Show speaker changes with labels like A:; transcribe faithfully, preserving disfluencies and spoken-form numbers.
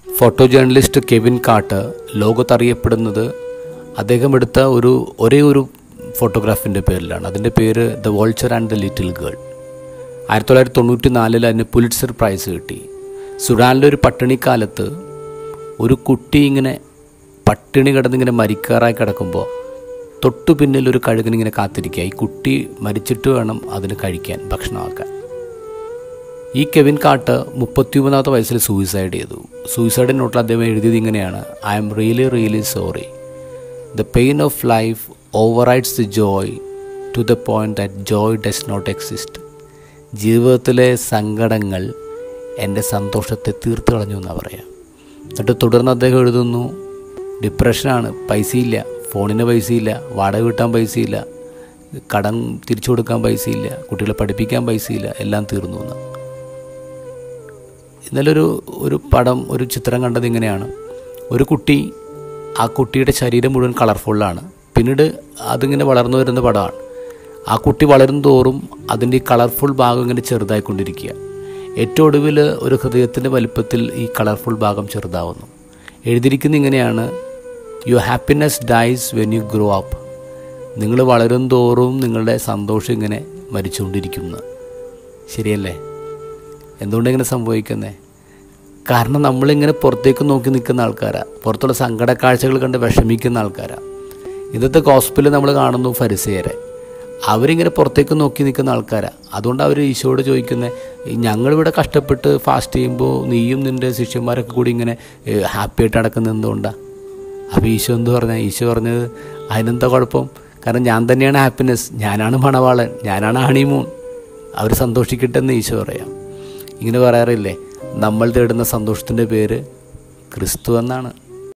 A: Photo journalist Kevin Carter ലോകത്തറിയപ്പെടുന്നത് അദ്ദേഹം എടുത്ത ഒരു ഒരേ ഒരു ഫോട്ടോഗ്രാഫിൻ്റെ പേരിലാണ്. അതിൻ്റെ പേര് the vulture and the little girl. ആയിരത്തി തൊള്ളായിരത്തി തൊണ്ണൂറ്റി നാലിൽ അതിന് പുലിറ്റ്സർ പ്രൈസ് കിട്ടി. സുഡാനിലെ ഒരു പട്ടിണിക്കാലത്ത് ഒരു കുട്ടി ഇങ്ങനെ പട്ടിണി കിടന്നിങ്ങനെ മരിക്കാറായി കിടക്കുമ്പോൾ തൊട്ടു പിന്നിൽ ഒരു കഴുകനിങ്ങനെ കാത്തിരിക്കുക. ഈ കുട്ടി മരിച്ചിട്ട് വേണം അതിന് കഴിക്കാൻ, ഭക്ഷണമാക്കാൻ. ഈ കെവിൻ കാർട്ടർ മുപ്പത്തി ഒമ്പതാമത്തെ വയസ്സിൽ സൂയിസൈഡ് ചെയ്തു. സൂയിസൈഡ് നോട്ടിൽ അദ്ദേഹം എഴുതിയത് ഇങ്ങനെയാണ്: I am really really sorry. The pain of life overrides the joy to the point that joy does not exist. ജീവിതത്തിലെ സങ്കടങ്ങൾ എൻ്റെ സന്തോഷത്തെ തീർത്ത് കളഞ്ഞു എന്നാണ് പറയാം. എന്നിട്ട് തുടർന്ന് അദ്ദേഹം എഴുതുന്നു, ഡിപ്രഷനാണ്, പൈസയില്ല, ഫോണിന് പൈസയില്ല, വാടക കിട്ടാൻ പൈസയില്ല, കടം തിരിച്ചു കൊടുക്കാൻ പൈസയില്ല, കുട്ടികളെ പഠിപ്പിക്കാൻ പൈസയില്ല, എല്ലാം തീർന്നു എന്ന്. ഇന്നലെ ഒരു ഒരു പടം ഒരു ചിത്രം കണ്ടത് ഇങ്ങനെയാണ്: ഒരു കുട്ടി, ആ കുട്ടിയുടെ ശരീരം മുഴുവൻ കളർഫുള്ളാണ്. പിന്നീട് അതിങ്ങനെ വളർന്നു വരുന്ന പടമാണ്. ആ കുട്ടി വളരും തോറും അതിൻ്റെ ഈ കളർഫുൾ ഭാഗം ഇങ്ങനെ ചെറുതായിക്കൊണ്ടിരിക്കുക. ഏറ്റവും ഒടുവിൽ ഒരു ഹൃദയത്തിൻ്റെ വലിപ്പത്തിൽ ഈ കളർഫുൾ ഭാഗം ചെറുതാവുന്നു. എഴുതിയിരിക്കുന്നത് ഇങ്ങനെയാണ്: your happiness dies when you grow up. നിങ്ങൾ വളരും തോറും നിങ്ങളുടെ സന്തോഷം ഇങ്ങനെ മരിച്ചുകൊണ്ടിരിക്കുന്നു. ശരിയല്ലേ? എന്തുകൊണ്ടിങ്ങനെ സംഭവിക്കുന്നത്? കാരണം നമ്മളിങ്ങനെ പുറത്തേക്ക് നോക്കി നിൽക്കുന്ന ആൾക്കാരാണ്, പുറത്തുള്ള സങ്കട കാഴ്ചകൾ കണ്ട് വിഷമിക്കുന്ന ആൾക്കാരാണ്. ഇന്നത്തെ ഗോസ്പലിൽ നമ്മൾ കാണുന്നു ഫരിസേയരെ, അവരിങ്ങനെ പുറത്തേക്ക് നോക്കി നിൽക്കുന്ന ആൾക്കാരാണ്. അതുകൊണ്ട് അവർ ഈശോയോട് ചോദിക്കുന്നത്, ഞങ്ങളിവിടെ കഷ്ടപ്പെട്ട് ഫാസ്റ്റ് ചെയ്യുമ്പോൾ നീയും നിൻ്റെ ശിഷ്യന്മാരൊക്കെ കൂടി ഇങ്ങനെ ഹാപ്പി ആയിട്ട് നടക്കുന്നത് എന്തുകൊണ്ടാണ്? അപ്പോൾ ഈശോ എന്ത് പറഞ്ഞാൽ? ഈശോ പറഞ്ഞത്, അതിനെന്താ കുഴപ്പം? കാരണം ഞാൻ തന്നെയാണ് ഹാപ്പിനെസ്, ഞാനാണ് മണവാളൻ, ഞാനാണ് ഹണിമൂൺ, അവർ സന്തോഷിക്കട്ടെ എന്ന് ഈശോ പറയാം. ഇങ്ങനെ പറയാറില്ലേ, നമ്മൾ തേടുന്ന സന്തോഷത്തിൻ്റെ പേര് ക്രിസ്തു എന്നാണ്.